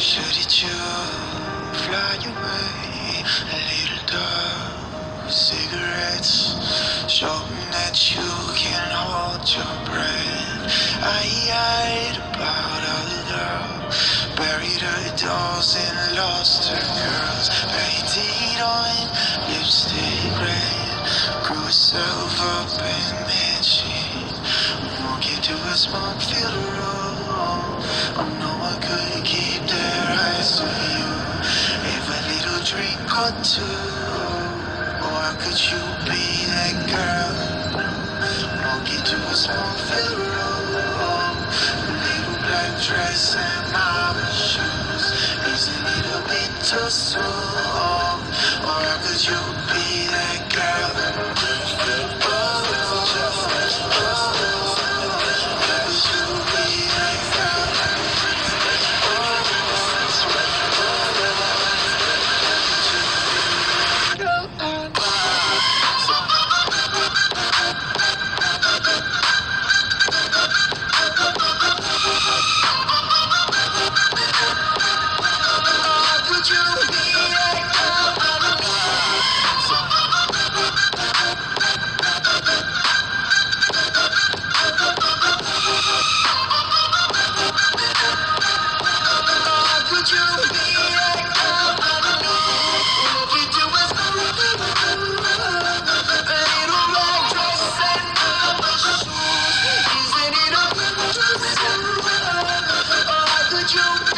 Shouldn't you fly away? A little dog, cigarettes, showing that you can hold your breath. I lied about all the girls, buried her dolls and lost her girls. Painted on lipstick red, grew herself up and then she won't get to a smoke filled room. Oh no, I could keep their eyes on you. If a little drink or two, or could you be that girl? Won't get to a smoke filled room. A little black dress and marble shoes. Is a little bit too soon, or could you be that girl? You